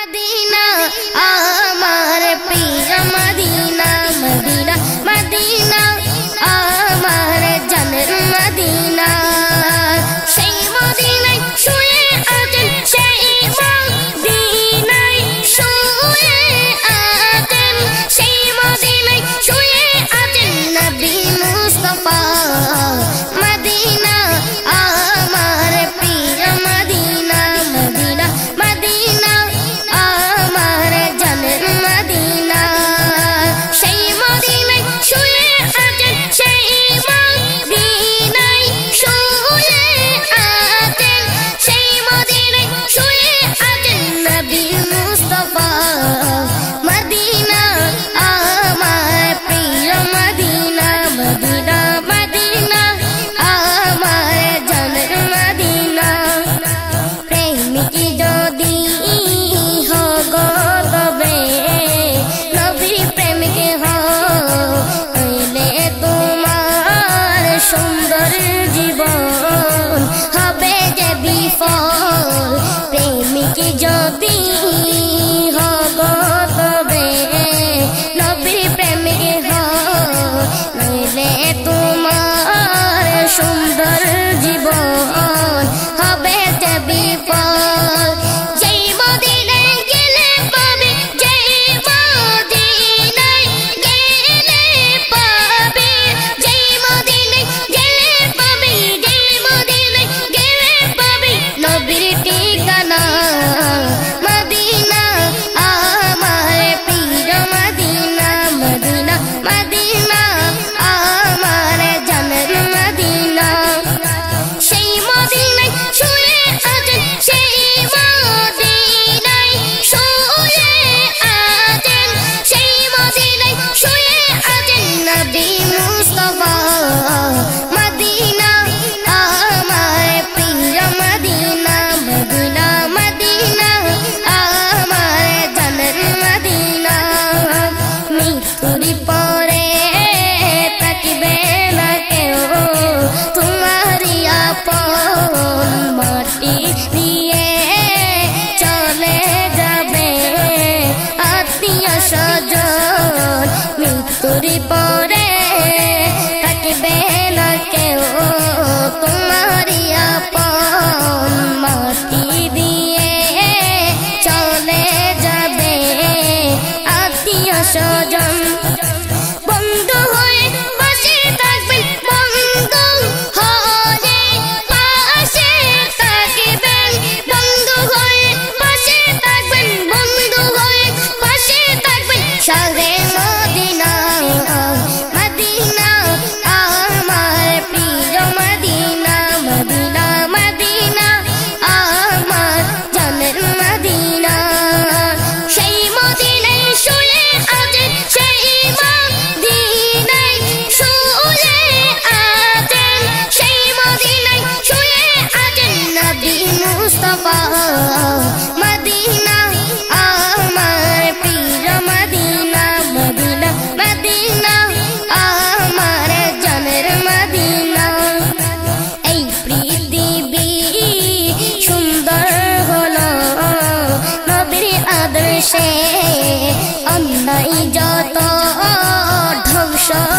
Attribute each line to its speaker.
Speaker 1: Medina आमार प्रिय Medina Medina Medina आमार জানের मदीना সেই মদিনায় শুয়ে আছেন সেই মদিনায় শুয়ে আছেন সেই মদিনায় শুয়ে আছেন নবী মুস্তাফা মদিনা আমার প্রিয় মদিনা মদিনা মদিনা আমার জানের মদিনা সেই মদিনায় শুয়ে আছেন সেই মদিনায় শুয়ে আছেন সেই মদিনায় শুয়ে আছেন নবী মুস্তাফা মদিনা আমার প্রিয় মদিনা মদিনা মদিনা আমার জানের মদিনা প্রেমিক যদি হো গো তবে নবীর প্রেমিক হইলে তোমার সুন্দর জীবন হবে যে বিফল প্রেমিক যদি হো গো তবে নবীর প্রেমিক হইলে তোমার সুন্দর জীবন হবে যে বিফল যেই মদিনায় গেলে পাবে যেই মদিনায় গেলে পাবে যেই মদিনায় গেলে পাবে যেই মদিনায় গেলে পাবে নবীর ঠিকানা মদিনা আমার প্রিয় মদিনা মদিনা মদিনা আমার জানের মদিনা সেই মদিনায় শুয়ে আছেন সেই মদিনায় শুয়ে আছেন সেই মদিনায় শুয়ে আছেন নবী মুস্তাফা মদিনা আমার প্রিয় মদিনা মদিনা মদিনা আমার জানের মদিনা মৃত্যুর পরে তাকিবে না কেউ তোমারই আপন মাটি দিয়ে চলে যাবে আত্মীয় স্বজন মৃত্যুর পরে তাকিবে না কেউ তোমারই আপন মাটি দিয়ে চলে যাবে আত্মীয় স্বজন বন্ধু হয়ে পাশে থাকবেন বন্ধু হয়ে পাশে থাকবেন বন্ধু হয়ে পাশে থাকবেন বন্ধু হয়ে পাশে থাকবেন শাহে মদিনা মদিনা আমার প্রিয় মদিনা মদিনা মদিনা আমার জানের মদিনা সেই মদিনায় শুয়ে আছেন সেই মদিনায় শুয়ে আছেন সেই মদিনায় শুয়ে আছেন নবী মুস্তাফা মদিনা আমার প্রিয় মদিনা মদিনা মদিনা আমার জানের মদিনা এই পৃথিবী সুন্দর হলো নবীর আদর্শে অন্যায় যত ধ্বংস